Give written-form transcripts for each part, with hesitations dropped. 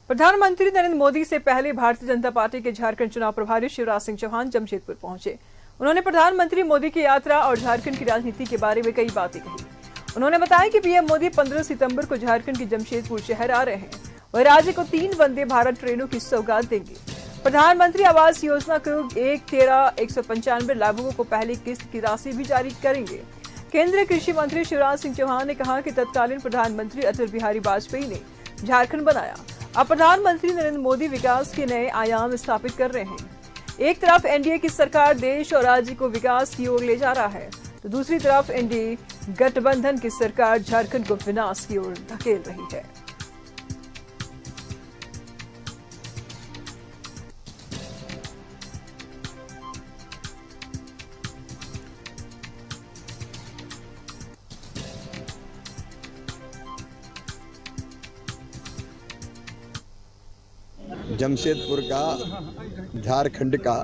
प्रधानमंत्री नरेंद्र मोदी से पहले भारतीय जनता पार्टी के झारखंड चुनाव प्रभारी शिवराज सिंह चौहान जमशेदपुर पहुंचे। उन्होंने प्रधानमंत्री मोदी की यात्रा और झारखंड की राजनीति के बारे में कई बातें कही। उन्होंने बताया कि पीएम मोदी 15 सितंबर को झारखंड के जमशेदपुर शहर आ रहे हैं। वह राज्य को 3 वंदे भारत ट्रेनों की सौगात देंगे। प्रधानमंत्री आवास योजना को 1/13/195 लाभुकों को पहली किस्त की राशि भी जारी करेंगे। केंद्रीय कृषि मंत्री शिवराज सिंह चौहान ने कहा कि तत्कालीन प्रधानमंत्री अटल बिहारी वाजपेयी ने झारखंड बनाया। अब प्रधानमंत्री नरेंद्र मोदी विकास के नए आयाम स्थापित कर रहे हैं। एक तरफ एनडीए की सरकार देश और राज्य को विकास की ओर ले जा रहा है, तो दूसरी तरफ एनडीए गठबंधन की सरकार झारखंड को विनाश की ओर धकेल रही है। जमशेदपुर का, झारखंड का,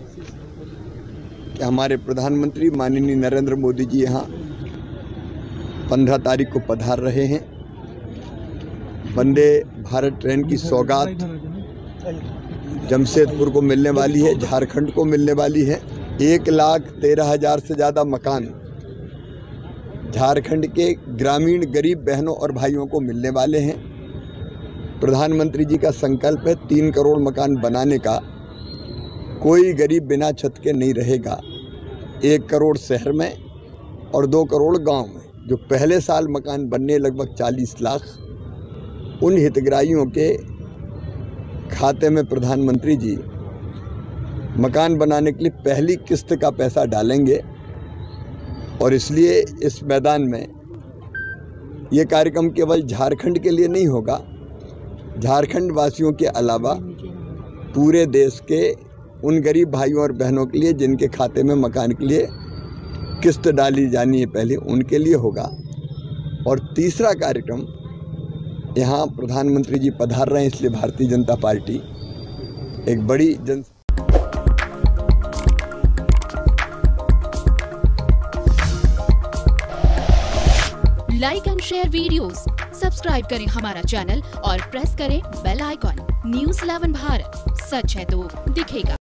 कि हमारे प्रधानमंत्री माननीय नरेंद्र मोदी जी यहाँ 15 तारीख को पधार रहे हैं। वंदे भारत ट्रेन की सौगात जमशेदपुर को मिलने वाली है, झारखंड को मिलने वाली है। 1,13,000 से ज़्यादा मकान झारखंड के ग्रामीण गरीब बहनों और भाइयों को मिलने वाले हैं। प्रधानमंत्री जी का संकल्प है 3 करोड़ मकान बनाने का। कोई गरीब बिना छत के नहीं रहेगा। 1 करोड़ शहर में और 2 करोड़ गांव में। जो पहले साल मकान बनने लगभग 40 लाख, उन हितग्राहियों के खाते में प्रधानमंत्री जी मकान बनाने के लिए पहली किस्त का पैसा डालेंगे। और इसलिए इस मैदान में ये कार्यक्रम केवल झारखंड के लिए नहीं होगा, झारखंड वासियों के अलावा पूरे देश के उन गरीब भाइयों और बहनों के लिए जिनके खाते में मकान के लिए किस्त डाली जानी है पहले, उनके लिए होगा। और तीसरा कार्यक्रम, यहाँ प्रधानमंत्री जी पधार रहे हैं, इसलिए भारतीय जनता पार्टी एक बड़ी like and share videos, subscribe करें हमारा चैनल और प्रेस करें बेल आइकॉन। न्यूज़ 11 भारत, सच है तो दिखेगा।